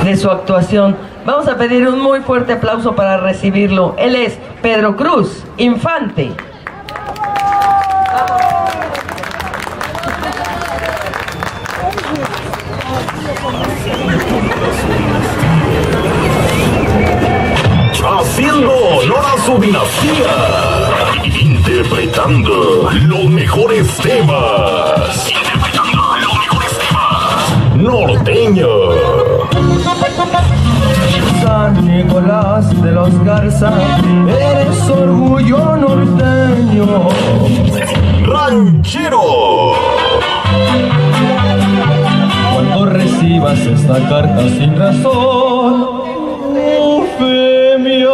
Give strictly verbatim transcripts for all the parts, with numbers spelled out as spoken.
de su actuación. Vamos a pedir un muy fuerte aplauso para recibirlo. Él es Pedro Cruz Infante. Haciendo honor a su dinastía, interpretando los mejores temas, interpretando los mejores temas, norteño. San Nicolás de los Garza, eres orgullo norteño. Ranchero. Cuando recibas esta carta sin razón, Eufemia.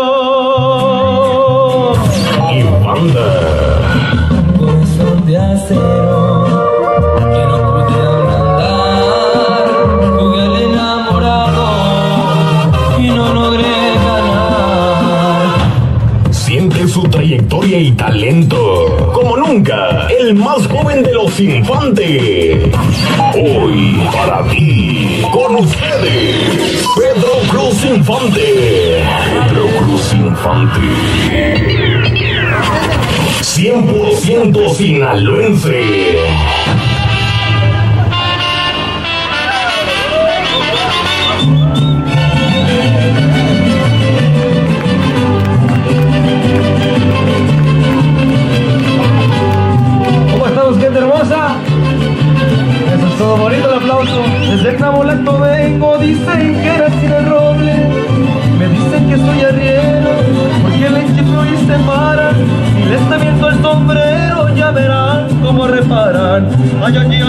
Y banda. Corazón de acero, que no pudieron andar, jugué al enamorado y no logré ganar. Siente su trayectoria y talento como nunca, el más joven de los Infantes. Hoy para ti, con ustedes, Pedro Cruz Infante. Pedro Cruz Infante. cien por ciento sinaloense. ¿Cómo estamos, gente hermosa? Eso es todo, bonito el aplauso. Desde el Nabolato vengo, dicen que nací en el roble. Me dicen que soy arriero, porque el enchiflo y se paran. Si les está viendo el sombrero, ya verán cómo reparan. Ay, ay,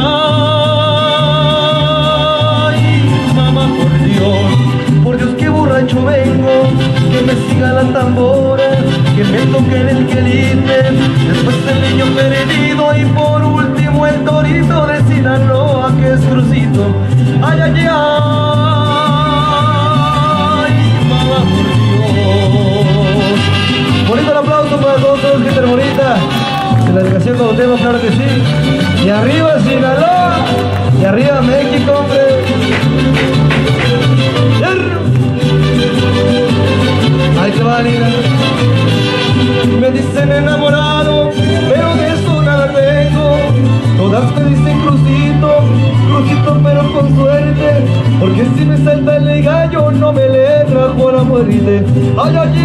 ay, mamá, por Dios, por Dios que borracho vengo. Que me siga la tambora, que me toquen el quelite, después el niño perdido y por último el torito de Sinaloa que es Crucito. Ay, ay, ay, mamá, por Dios. Bonito el aplauso para todos, todos, gente bonita. De la delegación Cuauhtémoc, claro que sí. Y arriba Sinaloa, y arriba México, hombre. Ahí te va, Lina. Me dicen enamorado, pero de eso nada tengo. Todas me dicen Crucito, Crucito pero con suerte, porque si me salta el gallo no me le trajo la muerte. Ay, ay,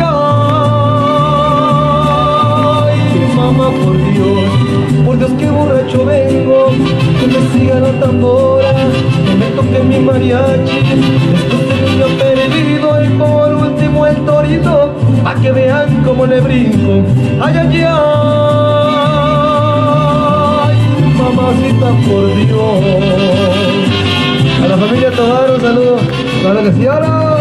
ay, mamá, por Dios, por Dios que borracho vengo. Que me siga la tambora, que me toque mi mariachi, después el niño perdido y por último el torito, pa' que vean cómo le brinco. Ay, ay, ay, mamacita, por Dios. A la familia Tobar un saludo. Claro que sí, ahora.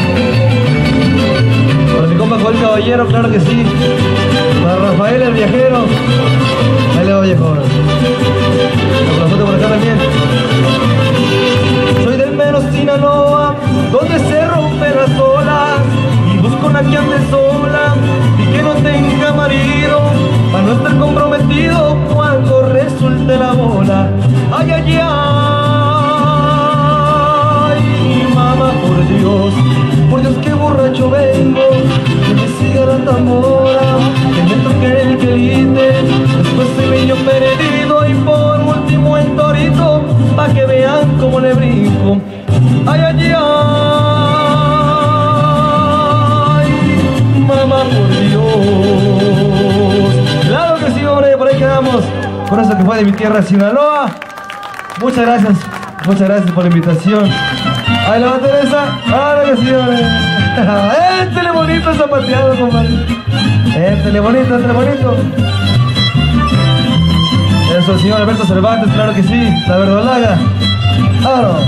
Para mi compa Joel Caballero, claro que sí. Para Rafael el viajero. Ahí le va, viejo. La foto por acá también. Soy del mero Sinaloa, donde se rompen las olas, y busco una que ande sola y que no tenga marido, para no estar comprometido cuando resulte la bola. Ay, ay, ay, mamá, por Dios, por Dios que borracho vengo. Que me siga la tambora, que me toque el quelite, después el niño perdido y por último el torito, pa' que vean cómo le brinco. Ay, ay, ay, mamá, por Dios. Claro que sí, hombre, por ahí quedamos con eso que fue de mi tierra, Sinaloa. Muchas gracias, muchas gracias por la invitación. Ahí la va Teresa, claro que sí, hombre. Éntele bonito zapateado, compadre. Éntele bonito, éntele bonito. Eso, el señor Alberto Cervantes, claro que sí, la verdolaga. Claro.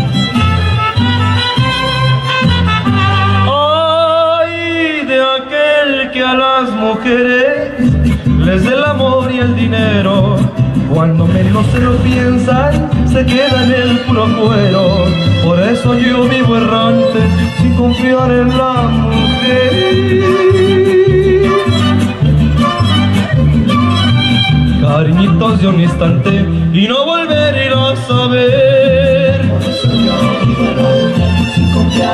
Ay, de aquel que a las mujeres les dé el amor y el dinero, cuando menos se lo piensan, se queda en el puro cuero. Por eso yo vivo errante, sin confiar en la mujer. Cariñitos de un instante y no volver a saber. Por eso yo vivo errante, sin confiar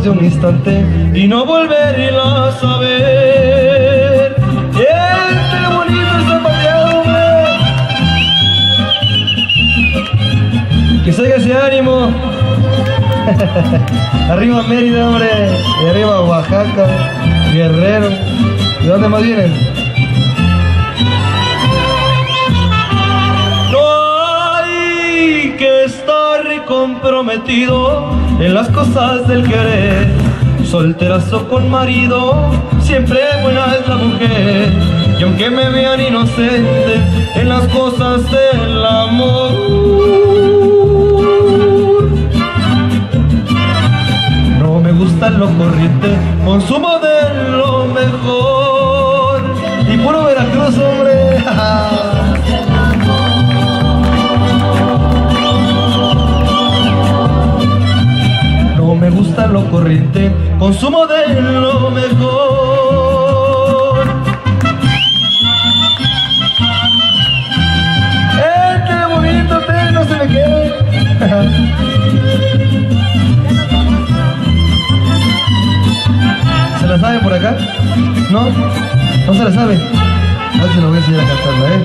de un instante y no volverla a ver. Este bonito está pateado, hombre. Que salga ese ánimo. Arriba Mérida, hombre. Y arriba Oaxaca, Guerrero. ¿De dónde más vienen? Comprometido en las cosas del querer, solterazo con marido, siempre buena es la mujer. Y aunque me vean inocente en las cosas del amor, no me gusta lo corriente, consumo de lo mejor. Y puro Veracruz, hombre. Me gusta lo corriente, consumo de lo mejor. ¡Eh, qué bonito te! No se me quede. ¿Se la sabe por acá? ¿No? ¿No se la sabe? Ahora se lo voy a enseñar a cantarla, ¿eh?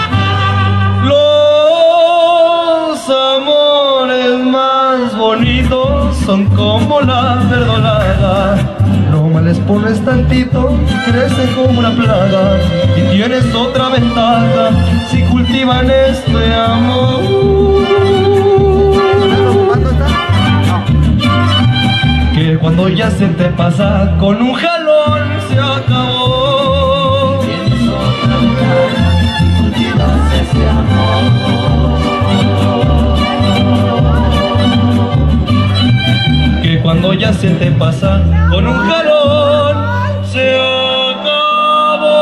Los amores más bonitos son como la verdolaga. No me les pones tantito, crece como una plaga. Y tienes otra ventaja si cultivan este amor. Que cuando ya se te pasa, con un jalón se acabó. Tienes otra ventaja si cultivas este amor. Cuando ya se te pasa, con un jalón se acabó.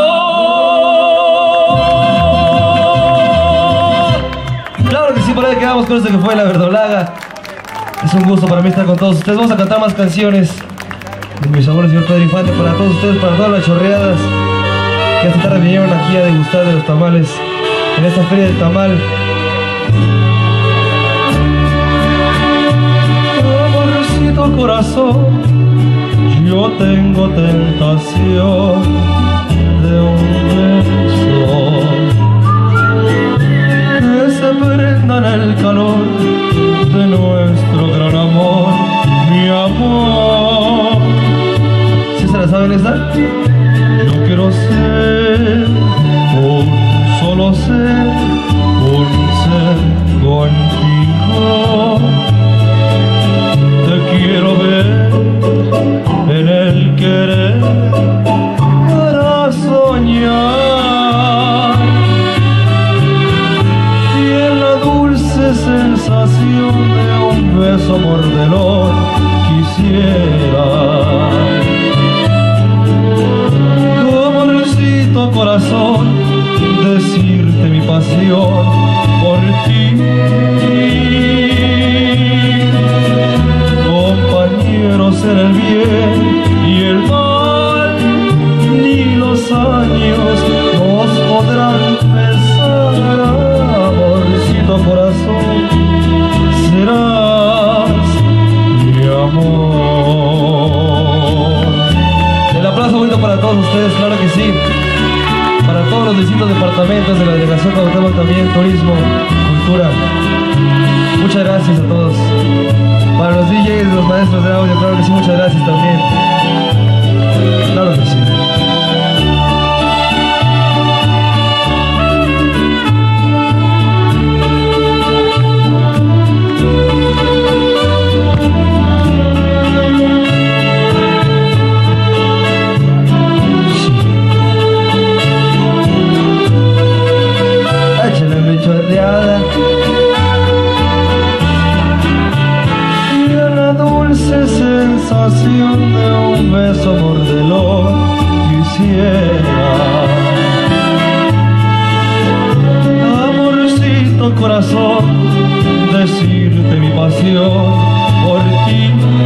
Claro que sí, por ahí quedamos con esto que fue la verdolaga. Es un gusto para mí estar con todos ustedes. Vamos a cantar más canciones de mi sabor, el señor Pedro Infante, para todos ustedes, para todas las chorreadas que esta tarde vinieron aquí a degustar de los tamales en esta feria del tamal. Corazón, yo tengo tentación de un beso que se prenda en el calor de nuestro gran amor, mi amor. ¿Sí se la saben esa? Yo quiero ser un solo ser, un ser contigo. Quiero ver en el querer para soñar y en la dulce sensación de un beso mordelón quisiera. Amorcito corazón, decirte mi pasión por ti. En el bien y el mal, ni los años nos podrán pesar. Amorcito corazón, serás mi amor. El aplauso bonito para todos ustedes, claro que sí. Para todos los distintos departamentos de la delegación Cuauhtémoc también, turismo, cultura. Muchas gracias a todos. Para los D Js, los maestros de audio, claro que sí, muchas gracias también. Claro que sí. Échale mi chorreada. Dulce sensación de un beso mordelón quisiera. Amorcito corazón, decirte mi pasión por ti.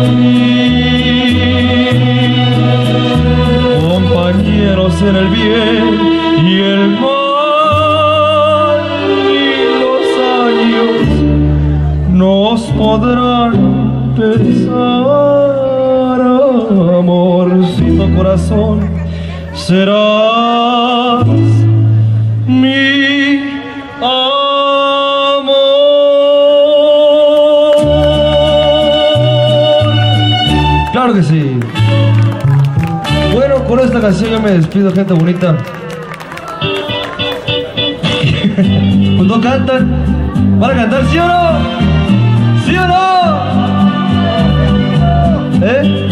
Compañeros en el bien y el mal, y los años nos podrán pesar. amorcito corazón, serás mi amor. Claro que sí. Bueno, con esta canción yo me despido, gente bonita. Pues no cantan. ¿Van a cantar, sí o no? ¿Sí o no? ¿Eh?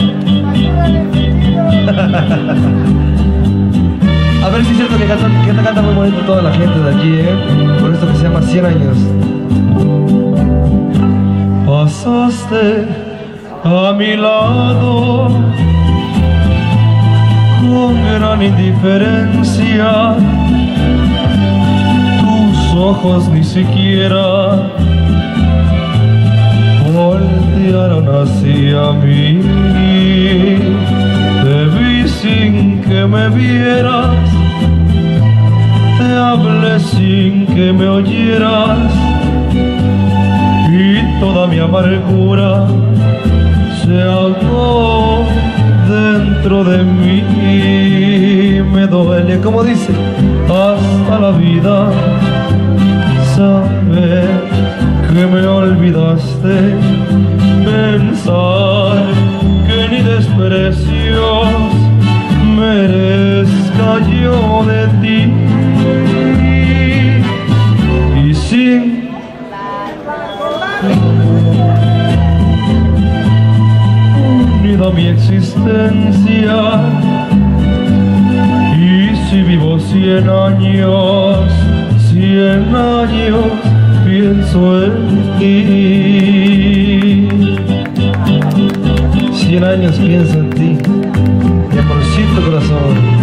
A ver si es cierto que canta, que canta muy bonito toda la gente de aquí, ¿eh? Por esto que se llama cien años. Pasaste a mi lado con gran indiferencia, tus ojos ni siquiera voltearon hacia mí. Te vi sin que me vieras, te hablé sin que me oyeras, y toda mi amargura se ahogó dentro de mí. Me duele, como dice, hasta la vida saber que me olvidaste, pensar que ni desprecios merezca yo de ti, y sin unida mi existencia, y si vivo cien años, cien años pienso en ti. Cien años pienso en ti, mi amorcito corazón.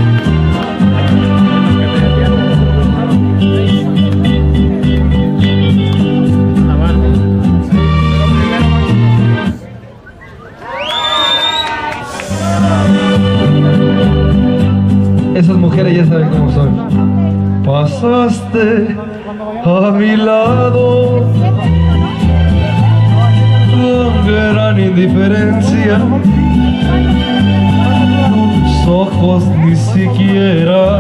Esas mujeres ya saben cómo son. Pasaste a mi lado con gran indiferencia, tus ojos ni siquiera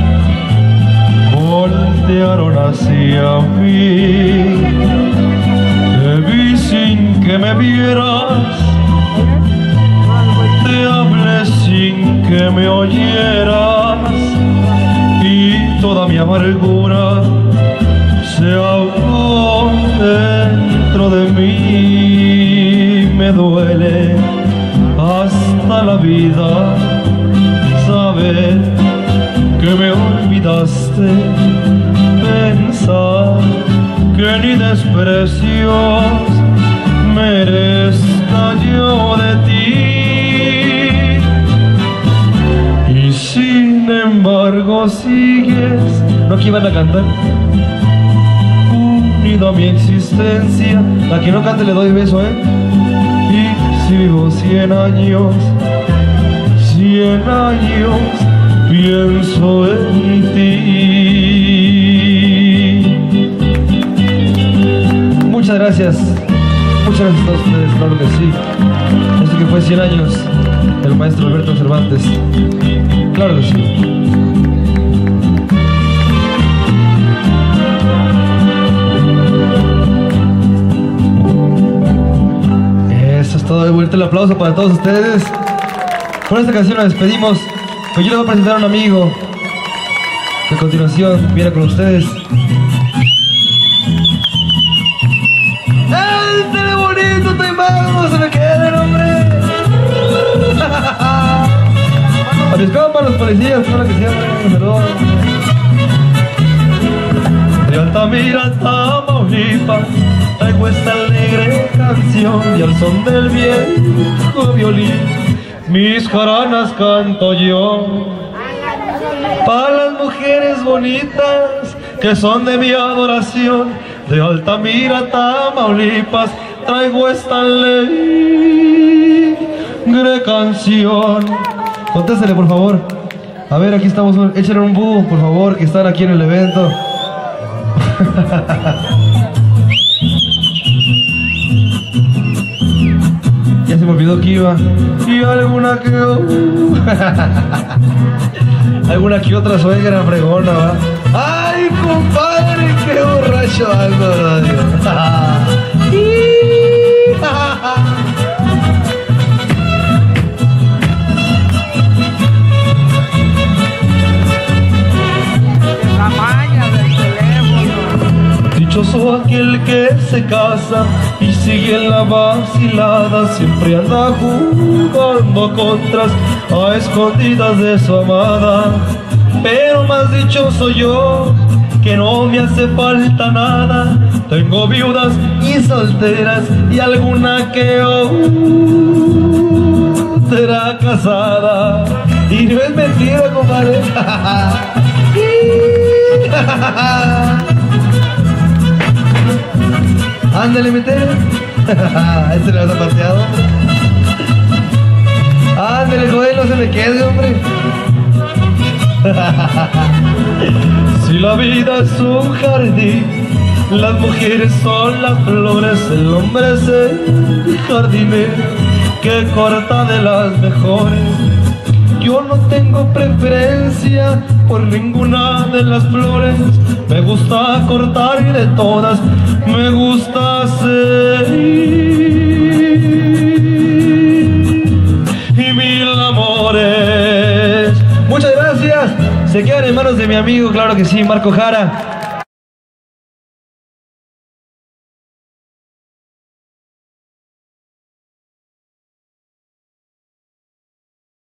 voltearon hacia mí. Te vi sin que me vieras, te hablé sin que me oyeras, y toda mi amargura se ahogó dentro de mí. Me duele hasta la vida saber que me olvidaste, pensar que ni desprecios merezca yo de ti, y sin embargo sigues. ¿No que iban a cantar? Unido a mi existencia. La que no cante le doy beso, ¿eh? Y si vivo cien años, cien años pienso en ti. Muchas gracias. Muchas gracias a todos ustedes, claro que sí. Esto que fue cien años del maestro Alberto Cervantes. Claro que sí. Eso es todo. De vuelta el aplauso para todos ustedes. Con esta canción nos despedimos. Pues yo les voy a presentar a un amigo que a continuación viene con ustedes. ¡Este bonito taimado! ¡Se me queda el hombre! A mis compas, los policías, todo lo que sea, perdón. De Altamira, Tamaulipas, traigo esta alegre canción, y al son del viejo violín mis jaranas canto yo. Para las mujeres bonitas que son de mi adoración, de Altamira, Tamaulipas, traigo esta alegre canción. Contéstele, por favor. A ver, aquí estamos. Échenle un búho, por favor, que están aquí en el evento. Ya se me olvidó. olvidó que iba. Y alguna que alguna que otra suegra fregona, va. Ay, compadre, qué borracho ando, radio. Dichoso aquel que se casa y sigue en la vacilada, siempre anda jugando contras a escondidas de su amada. Pero más dichoso yo, que no me hace falta nada. Tengo viudas y solteras y alguna que otra casada. Y no es mentira, compadre. Ándale, meter. Este le vas a paseado. Ándale, joder, no se me quede, hombre. Si la vida es un jardín, las mujeres son las flores, el hombre es el jardinero que corta de las mejores. Yo no tengo preferencia por ninguna de las flores, me gusta cortar y de todas me gusta seguir y mil amores. Muchas gracias. Se quedan en manos de mi amigo, claro que sí, Marco Jara.